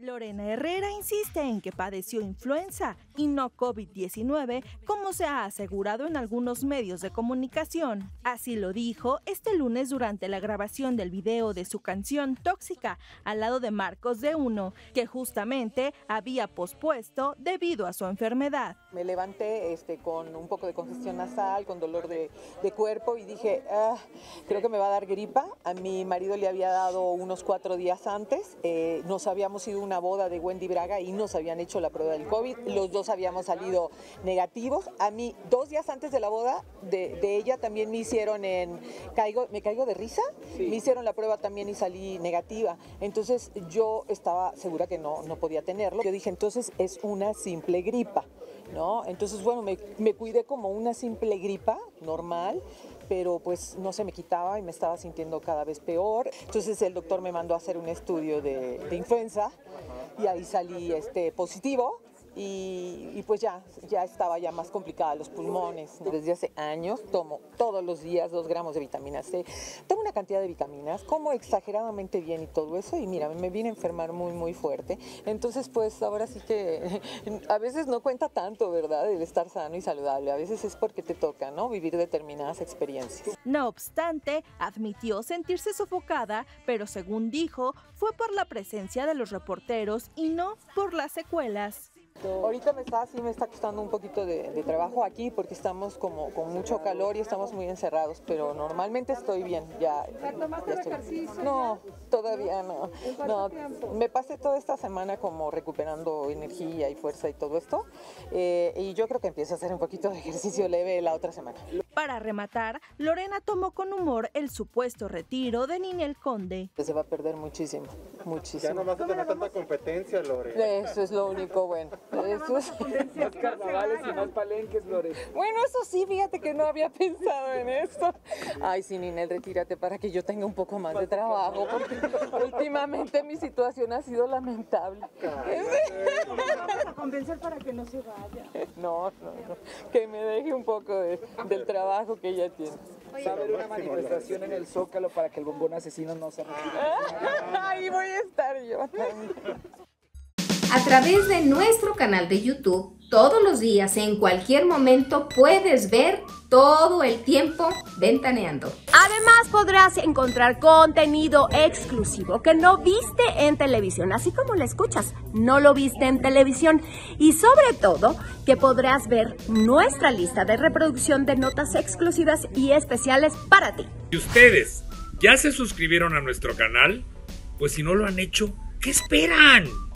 Lorena Herrera insiste en que padeció influenza y no COVID-19, como se ha asegurado en algunos medios de comunicación. Así lo dijo este lunes durante la grabación del video de su canción Tóxica, al lado de Marcos D1, que justamente había pospuesto debido a su enfermedad. Me levanté con un poco de congestión nasal, con dolor de cuerpo y dije, creo que me va a dar gripa. A mi marido le había dado unos 4 días antes, nos habíamos ido a una boda de Wendy Braga y nos habían hecho la prueba del COVID, los dos habíamos salido negativos. A mí 2 días antes de la boda de ella también me hicieron ¿me caigo de risa? Sí. Me hicieron la prueba también y salí negativa. Entonces yo estaba segura que no podía tenerlo. Yo dije, entonces es una simple gripa, ¿no? Entonces, bueno, me cuidé como una simple gripa normal, pero pues no se me quitaba y me estaba sintiendo cada vez peor. Entonces el doctor me mandó a hacer un estudio de influenza y ahí salí positivo. Y pues ya estaba ya más complicada los pulmones. Desde hace años tomo todos los días 2 gramos de vitamina C. Tomo una cantidad de vitaminas, como exageradamente bien y todo eso. Y mira, me vine a enfermar muy, muy fuerte. Entonces, pues ahora sí que a veces no cuenta tanto, ¿verdad? El estar sano y saludable. A veces es porque te toca, ¿no? Vivir determinadas experiencias. No obstante, admitió sentirse sofocada, pero según dijo, fue por la presencia de los reporteros y no por las secuelas. Ahorita me está costando un poquito de trabajo aquí porque estamos como con mucho calor y estamos muy encerrados, pero normalmente estoy bien. ¿Ya tomaste el ejercicio? No, todavía no. Me pasé toda esta semana como recuperando energía y fuerza y todo esto, y yo creo que empiezo a hacer un poquito de ejercicio leve la otra semana. Para rematar, Lorena tomó con humor el supuesto retiro de Ninel Conde. Se va a perder muchísimo, muchísimo. Ya no vas a tener tanta competencia, Lore. Eso es lo único bueno. Eso es... Más carnavales y más palenques, Lore. Bueno, eso sí, fíjate que no había pensado en eso. Ay, sí, Ninel, retírate para que yo tenga un poco más de trabajo, porque últimamente mi situación ha sido lamentable. Vamos a convencer para que no se vaya. No, que me deje un poco del trabajo que ella tiene. Va a haber una manifestación en el Zócalo para que el bombón asesino no se retire. Ahí voy a estar yo. A través de nuestro canal de YouTube, todos los días, en cualquier momento, puedes ver todo el tiempo Ventaneando. Además, podrás encontrar contenido exclusivo que no viste en televisión, así como lo escuchas, no lo viste en televisión. Y sobre todo, que podrás ver nuestra lista de reproducción de notas exclusivas y especiales para ti. ¿Y ustedes ya se suscribieron a nuestro canal? Pues si no lo han hecho, ¿qué esperan?